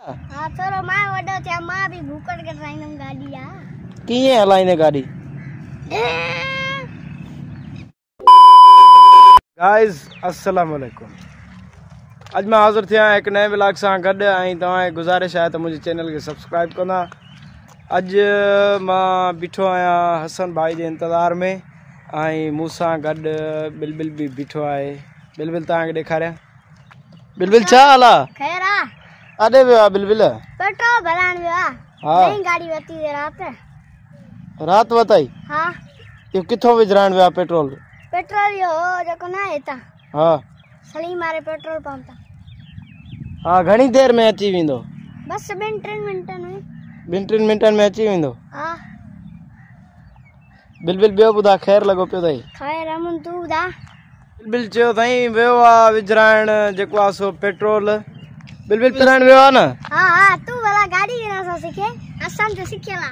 हां थोरो मां वडो थिया मां भी भूकड़ के ट्राइनम गाड़ी आ किए हलाइने गाड़ी गाइस अस्सलाम वालेकुम। आज मैं हाजिर थिया एक नए व्लॉग से गड आई तव्हां गुजारिश है तो मुझे चैनल के सब्सक्राइब करना। अज मां बीठो आया हसन भाई के इंतजार में आई मूसा गड बिलबिल भी बीठो है। बिलबिल ता के दिखारिया बिलबिल छा हला खैर आ अडे वे बिलबिल पेट्रोल भरान वे हां नई गाड़ी वती दे रात बताई हां ये किथों विजरान वे पेट्रोल यो जको ना हेता हां सली मारे पेट्रोल पंप ता हां घणी देर में अची विंदो बस 2-3 मिनटन में 2-3 मिनटन में अची विंदो हां बिलबिल बियो बुधा खैर लगो पियो तई खैर अमन तू बुधा बिलबिल चयो तई वेयो आ विजरान जेको आ सो पेट्रोल बिलबिल पिरान वेयो ना हां हां तू वाला गाड़ी ना सा सीखे असन से सीखेला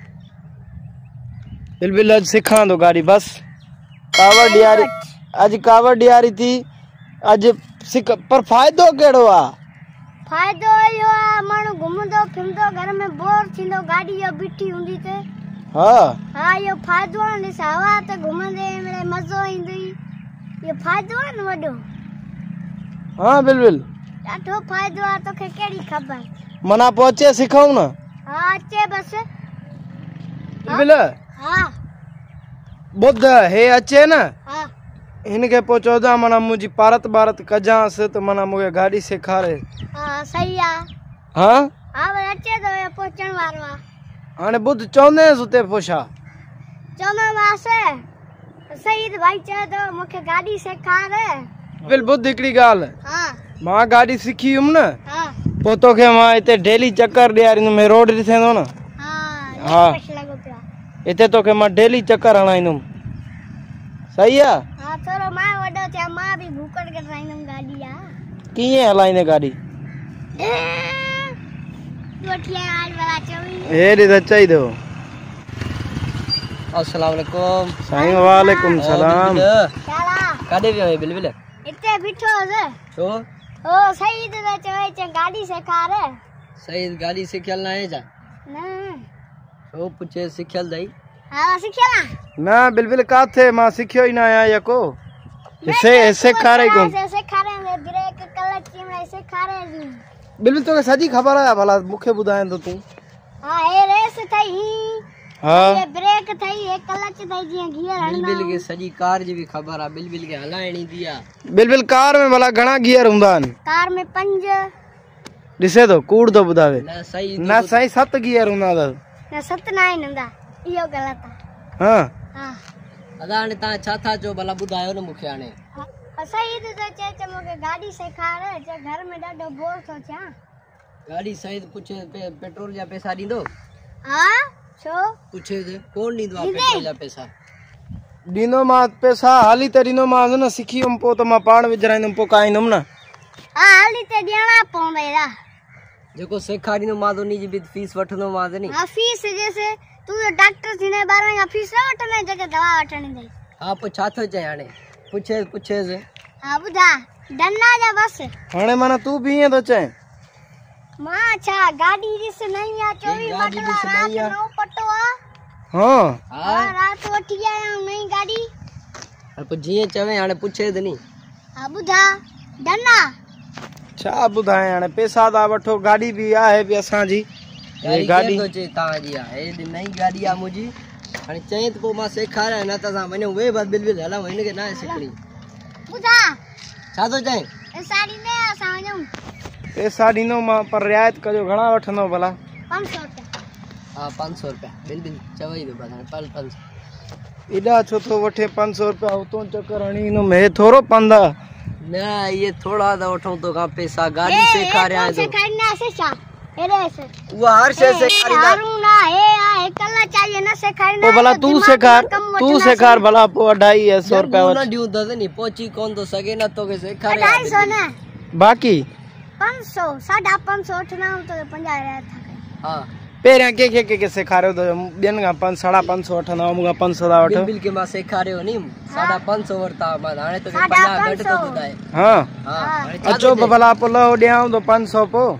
बिलबिल आज सिखा दो गाड़ी बस कावड़ डियारी आज कावड़ डियारी थी आज सिख पर फायदो केड़ो आ फायदो यो आ मानु घुमदो फिरदो घर में बोर थिंदो गाड़ी यो बिठी हुंदी ते हां हां यो फायदो ने हवा ते घुमदे मेरे मजो इंदी यो फायदो न वडो हां बिलबिल डाढो फायदो आ तो के केड़ी खबर मना पहुंचे सिखाऊं ना हां अचे बस बिलबिल हां बुध हे अचे ना हां इनके पो 14 मना मुजी भारत कजास तो मना मुके गाड़ी सिखारे हां सही आ हां हां अचे तो पहुंचण वारो आ हाने बुध चौने सुते पोछा चौने वासे सईद भाई चे तो मुके गाड़ी सिखारे बिल बुध एकड़ी गाल हां मां गाड़ी सीखी हुम ना हां पो तो के मां इते डेली चक्कर दियारी में रोड दिसेंदो ना हां हां पैसा लगो पिया इते तो के मां डेली चक्कर हणाइनुम सही है हां थोरो मां वडो थिया मां भी भूकड़ के ट्राइनम गाड़ी आ किए हलाइने गाड़ी टोटिया आज वाला चवी ए रे चाहिए दो अस्सलाम वालेकुम साईं वालेकुम सलाम चला काडे वे बिलबिल इते बिठो से तो ओ सईद तो चवे चे गाड़ी सिखा रे सही गाड़ी सिखल ना है जा ना तो पूछे सिखल दई हां सिखेला ना बिलबिल का थे मां सिखियो ही ना आया यको इसे खा रही कौन से खा रहे हैं ब्रेक क्लच चिमड़ा से खा रहे हैं बिलबिल तो के सजी खबर है भला मुखे बुधाए तो तू हां ए रेस थई हां ये ब्रेक थई एक क्लच थई जी गियर हणना बिलबिल के सजी कार जी भी खबर आ बिलबिल के हलाइणी दिया बिलबिल कार में भला घणा गियर हुंदान कार में 5 दिसे तो कूड़ तो बुधावे ना सही ना सही 7 गियर हुंदा ना 7 9 हंदा इयो गलत हां हां अदाने ता छा था जो भला बुधायो न मुखे आने सही तो चे मुके गाड़ी सिखा रे जे घर में डाडो बोर थो छा गाड़ी सही पूछे पेट्रोल या पैसा दीदो हां छो पूछे जे कौन दीदो पेट्रोल या पैसा दीनो मा पैसा हाली तरीनो मा न सिखी हम पो तो मा पाण विजराइनुम पो काइनुम ना हां हाली ते देना पवंदा जेको सिखारीनो मादो नी जी भी फीस वठनो मादे नी हां फीस जैसे तू डॉक्टर थीने बारे में फीस ना वठने जगह दवा वठणी दई हां पो छा थो चे हाने पूछे जे हां बुधा डन्ना जा बस हाने माना तू भी ये तो चे मां अच्छा गाड़ी रिस नहीं आ 24 मटला रात नो पटो आ हां हां रात वठी आया नई गाड़ी अब जिए चवे हाने पूछे द नी हां बुधा डन्ना छा बुधाए हाने पैसा दा वठो गाड़ी भी आहे भी असा जी ये गाड़ी तो चे ता जी आ ए नई गाड़ी आ मुजी हाने चई तो मा सिखारे ना त मने वे बात बिलबिल हला वने के ना सिखणी बुधा छा तो चई ए साड़ी ने असा वणू पैसा दीनो मा पर रियायत कजो घणा वठनो भला 500 रुपया हां 500 रुपया बिलबिल चवई दो बता पल इडा छो तो वठे 500 रुपया तो चक्कर हणी नो मैं थोरो पंदा ना ये थोड़ा दा उठो तो का पैसा गाड़ी सिखा रहा है तो सिखाना से चा एरे से वो हर से सिखारी दारू ना है आ कल्ला चाहिए ना सिखाना तो भला तू सिखार भला पो 250 रुपया ना दियो दे नी पहुंची कौन तो सके ना तो के सिखा रहा 250 ना बाकी 500 550 उठना तो 50 रहता हां पेरा के सिखा रहे हो तो दिन का 550 वठना मुगा 500 दा वठो बिल के मा सिखा रहे हो नी 550 वरता मा हाने तो 50 घट तो बुधाए हां हां अचो भला पोलो देआऊं तो 500 पो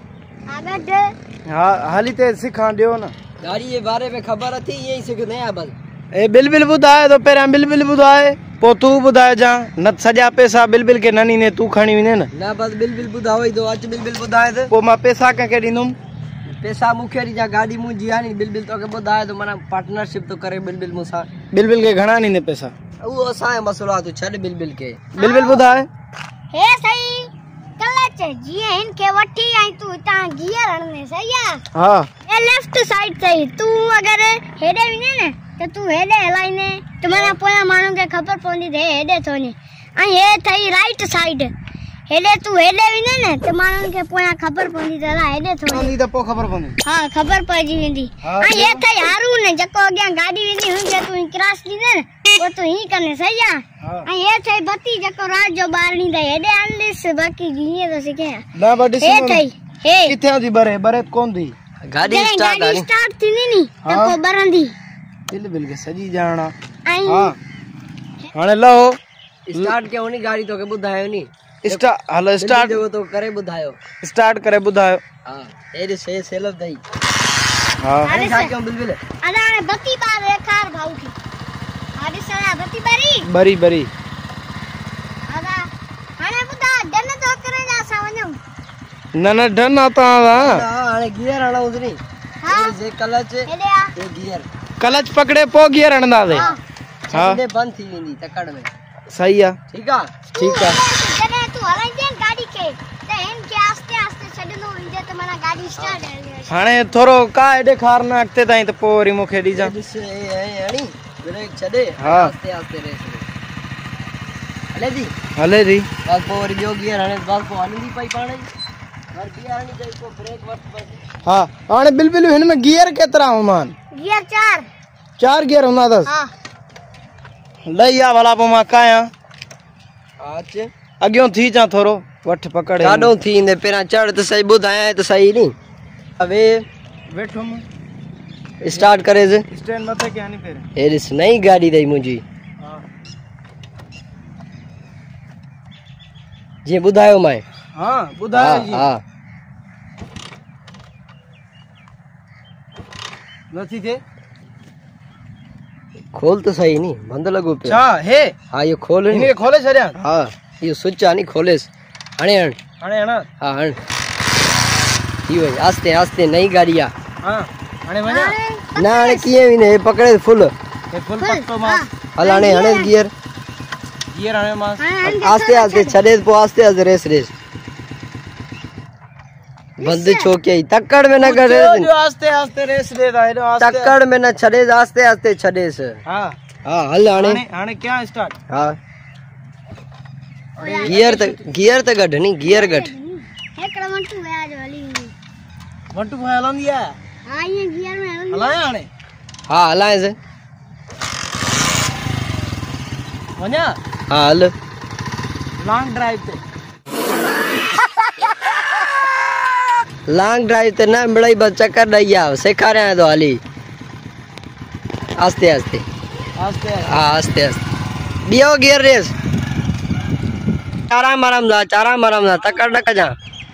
आगड हाँ हाली ते सिखा दियो ना गाड़ी जे बारे में ख़बर थी यही सिखंदे आ बस ए बिल बुधाए तो पहिरियां बिल बुधाए पो तू बुधाए जा न सॼा पैसा बिल के ननी ने तू खणी वञे ना बस बिल बुधाओ ही तो अच बिल बुधाए तो पो मां पैसा कंहिंखे ॾींदुमि पैसा मुखे ॾिजा गाड़ी मुंहिंजी आहे नी बिल तो के बुधाए तो माना पार्टनरशिप तो करे बिल मूंसां बिल के घणा ॾींदे पैसा उहो असांजो मसलो आहे तू छॾ बिल के बिल बुधाए हे सही कलच जीअं हिन खे वठी आई तू हितां गियर हणने सही आहे हाँ ए लेफ्ट साइड सही तू अगर हेॾे वञे न त तू हेॾे हलाईंदे त माना पोयां माण्हुनि खे ख़बर पवंदी त हेॾे थो वञे ऐं हे अथई राइट साइड हेॾे तू हेॾे वञे न त माण्हुनि खे पोयां ख़बर पवंदी त अलाए हेॾे थो वञे त पोइ ख़बर पवंदी हा ख़बर पइजी वेंदी हाँ, ऐं हे अथई हारून जेको अॻियां गाॾी वेंदी हुनखे तू क्रॉस ॾींदे न पोइ तू हीअं कंदे सही आहे हाँ। ऐं हे अथई बत्ती जेको राति जो ॿारणी अथई हेॾे हलंदसि बाक़ी हीअं थो सिखे ना बड़ी हे अथई हे किथे थी बरे कोन थी गाड़ी जॾहिं स्टार्ट गाॾी स्टार्ट थींदी नी त हाँ। पोइ ॿरंदी बिल के सॼी ॼाण ऐं हाँ हाणे लहो स्टार्ट के होनी गाड़ी तो के बुधायो नी हलो स्टार्ट जो तो करे बुधायो स्टार्ट करे बुधायो हां एरे से सेलब दई हाँ हाणे छा क्यों बिल अरे हाणे बत्ती बार रेखार भाऊ की हाणे सरा बत्ती बारी बरी अदा हाणे बुधा डन तो करे जा सा वणो न डन आता हाणे गियर हणाऊ नी हां जे क्लच हेॾे आ ये गियर क्लच पकड़े पो गियर हणंदासीं हां हाँ छडे बंद थी वेंदी तकड़ में सही है ठीक है जॾहिं तू हलाईंदे गाड़ी खे त हिन खे आस्ते आस्ते छॾंदो वञे त माना गाड़ी स्टार्ट हलंदी हाणे थोरो का एॾे खार न अॻिते ताईं त पोइ वरी मूंखे ॾिजां दिस ए हणी ब्रेक छडे हाँ। आस्ते आस्ते रेस हले जी हले थी बस पो वरी ॿियो गियर हणे बस पो हलंदी पई पाण ई हर गियर हणी जाई पो ब्रेक वर्क बस हाँ हाणे बिल हिन में गियर केतिरा हूंदा गियर 4 चार गियर हूंदा अथसि हां लई आ भला पोइ मां कायां आज अॻियों थी चा थोरो वठ पकड़ काडो थींदे पहिरां चढ़ त सही ॿुधायां त सही नी अबे वेठो स्टार्ट करे जे स्टैंड मथे कयां नी पहिरियों हे ॾिस नई गाड़ी अथई मुंहिंजी हाँ जीअं ॿुधायो मां हाँ ॿुधायो जी हा नथी थिए खोल त सही नी बंदि लॻो पियो छा हे हा इहो खोल नी हिनखे खोले छॾियां हा इहो स्विच आहे नी खोलेसि हाणे हण हाणे हणा हा हण थी वई आस्ते आस्ते नई गाड़ी आहे हाँ हाणे वञा न हाणे कीअं वेंदे हे पकड़े फुल हे फुल पकड़ो मां हल हाणे हणे गियर गियर हाणे मां आस्ते आस्ते छॾे पोइ आस्ते आस्ते रेस बंदि छो कयई तकड़ में न करे जो आस्ते आस्ते रेस दे दा हेॾो आस्ते तकड़ में न छॾे आस्ते आस्ते छॾेसि हाँ हा हल हाणे हाणे क्या स्टार्ट हा गियर त गॾु नी गियर गॾु हिकिड़ो मंटू वया जो हली वेंदी वटू भाई हलंदी आहे हां ये गियर में हलंदी हलाया हाणे हा हलाएसि वञा हा हल लॉन्ग ड्राइव ते लॉन्ग ड्राइव ते न मिड़ई बस चक्कर ॾेई आ सेखारियां थो हली आस्ते आस्ते आस्ते हा आस्ते आस्ते ॿियो गियर रेस आराम आराम सां तकड़ न कजां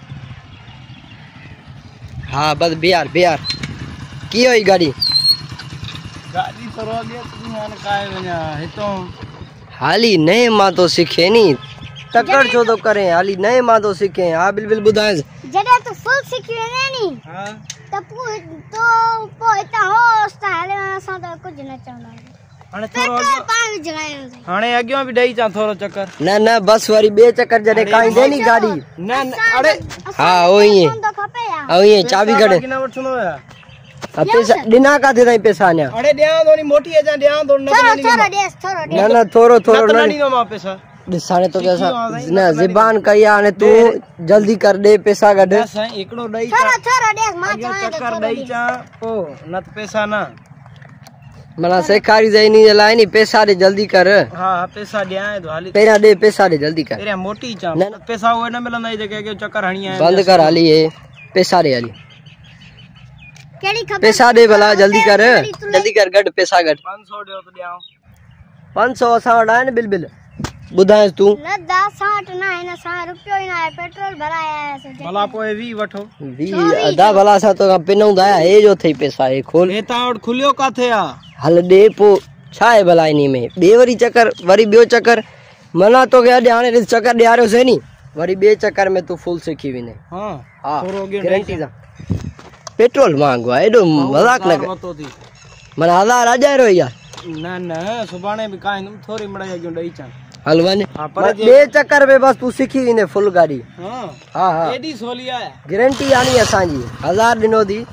हा बस बिहार की हुई गाड़ी गाड़ी थोरो अॻे तूं हाणे काए वञा हितां हाली नए मां तो सीखे नी तकड़ छो तो करे हाली नए मां तो सीखे हा बिल्कुल बुधाए जॾहिं तू फुल सिखी वेंदे नी हाँ त पोइ हितां होस त हले असां त कुझु न चवंदा हाणे थोरो पेट्रोल पाण विझायूं हाणे अॻियां बि ॾेई चा थोरो चक्कर न बस वरी ॿिए चक्कर जॾहिं काईंदे नी गाड़ी न अड़े हा ओ ही तो खपे यार ऐं ईअं चाबी कढे न वठंदो या पैसा ॾिना काथे ताईं पैसा अञा अड़े ॾियां थो नी मोटी अचां ॾियां थो न थोरो ॾेस थोरो न थोरो थोरो न न ॾींदो मां पैसा ॾिस हाणे तो असां न ज़बान कई आहे हाणे तूं जल्दी कर ॾे पैसा कढ न साईं हिकिड़ो ॾेई चा थोरो ॾेस मां अॻियां चवां चक्कर ॾेई चा पोइ न त पैसा न माना सेखारी जाए नी लाए नी पैसा ॾे जल्दी कर हा पैसा ॾियां थो हाली पहिरियां ॾे पैसा ॾे जल्दी कर पहिरियां मोटी चा न। पैसा उहे न मिलंदा जेके अॻियां चक्कर हणी आया बंद कर हाली हे पैसा ॾे हाली केड़ी खबर पैसा ॾे भला जल्दी कर गॾ पैसा गॾ 500 ॾियो त ॾियां 500 असां वटि आहिनि बिल ॿुधाएसि तूं लद्दा साठ ना है ना 100 रुपयो ही ना है पेट्रोल भराया है से भला पोइ 20 वठो। 20 अधा भला असां तो पिनऊं था हे जो थई पैसा हे खोल हे तव्हां वटि खुलियो काथे आ? हल ॾे पोइ छा आहे भला इन में ॿिए वरी चकर वरी ॿियो चकर मना तोखे अॼु हाणे ॾिस चकर ॾियारियोसीं नी वरी ॿिए चकर में तू फुल सिखी वेंदे। हां हा थोरो अॻियां गारंटी सां पेट्रोल महांगो आहे एॾो मज़ाक न कर वतो थी। माना 1000 अॼायो यार न न सुभाणे बि काईंदुमि थोरी मिड़ाई अॻियां ॾेई अचां। हल वञ हा पर ॿिए चकर में बस तू सिखी वेंदे फुल गाड़ी। हां हा हा एॾी सोली आहे गारंटी आनी असांजी 1000 ॾिनो थी।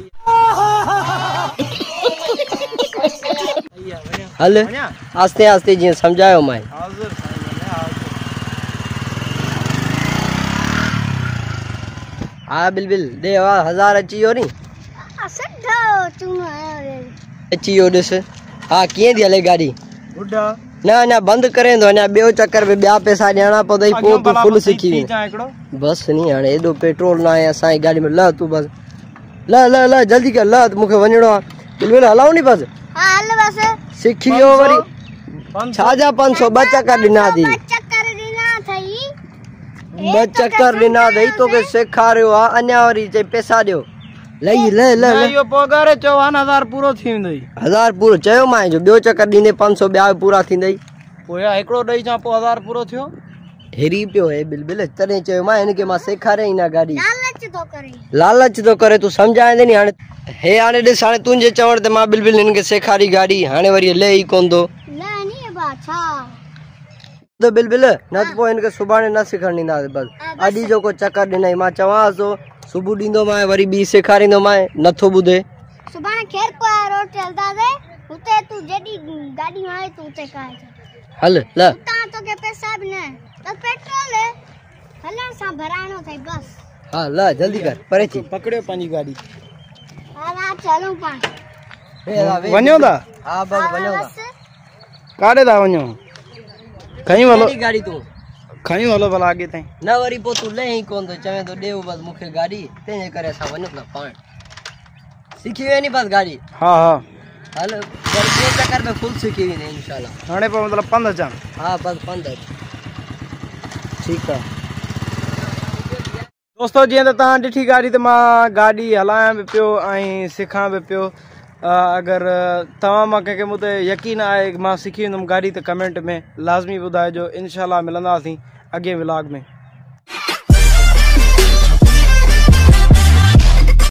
हल आस्ते आस्ते जीअं सम्झायो मां हाज़िर हा बिल्कुल दे 1000 अची वियो नी असठो तू आयो अची वियो ॾिस। हा कीअं थी हले गाड़ी बुढ़ा न अञा बंदि करे थो अञा ॿियो चकर में ॿिया पैसा ॾियणा पवंदई पोइ तूं फुल सिखी वें हिकिड़ो बस नी हाणे एॾो पेट्रोल न आहे असांजी गाड़ी में ल तूं बस ल ल ल जल्दी कर ल मूंखे वञिणो आहे बिल्कुल हलाऊं नी बस हां हल बस सिखी वियो वरी छा जा 500 ॿ चकर ॾिना थी चक्कर दिना थई ॿ चकर ॾिना अथई तोखे सेखारियो आहे अञा वरी चई पैसा ॾियो लई ल ल ल इहो पगार 54,000 पूरो थी वेंदई। 1000 पूरो चयो मां जो ॿियो चकर ॾींदे 500 ॿिया पूरा थींदई पोइ हिकिड़ो ॾेई अचां पोइ 1000 पूरो थियो। हेरी पियो हे बिल्कुल तॾहिं चयो मां हिनखे मां सेखारियई ना गाड़ी लालच तो करे तूं सम्झाईंदे नी हाणे हे हाणे ॾिस हाणे तुंहिंजे चवण ते मां बिल्कुल हिनखे सेखारी गाड़ी हाणे वरी ले ई कोन थो न नी बा छा तो बिल्कुल न त पोइ हिनखे सुभाणे न सिखण ॾींदासीं बस अॼु जेको चकर ॾिनई मां चवांसि थो सुबुह ॾींदो मां वरी ॿी सेखारींदो मां नथो ॿुधे सुभाणे खेर को रोड चलदा दे उते तू जेडी गाड़ी मारे तू उते काए हल ल ता तो के पैसा भी न तो पेट्रोल है हलण सा भराणो थई बस। हाँ ल जल्दी कर परे थी पकड़ियो पंहिंजी गाड़ी हां चलूं पाण वञो था। हाँ बस वञो था काॾे था वञो खयूं हलो गाड़ी तूं खयूं हलो भला अॻे ताईं न वरी पोइ तूं ले ई कोन थो चवे थो ॾे बस मूंखे गाड़ी तंहिंजे करे असां वञूं था पाण सिखी वेंदी बस गाड़ी। हा हा हल वरी ॿिए चकर में फुल सिखी वेंदी इंशाल्लाह। हाणे पोइ मतिलबु पंधि अचां। हा बस पंधि ठीकु आहे दोस्तो जीअं त तव्हां ॾिठी गाड़ी त मां गाॾी हलायां बि पियो ऐं सिखां बि पियो। अगरि तव्हां मां कंहिंखे मूं ते यकीन आहे मां सिखी वेंदुमि गाॾी त कमेंट में लाज़मी ॿुधाइजो। इनशाला मिलंदासीं अॻे व्लॉग में।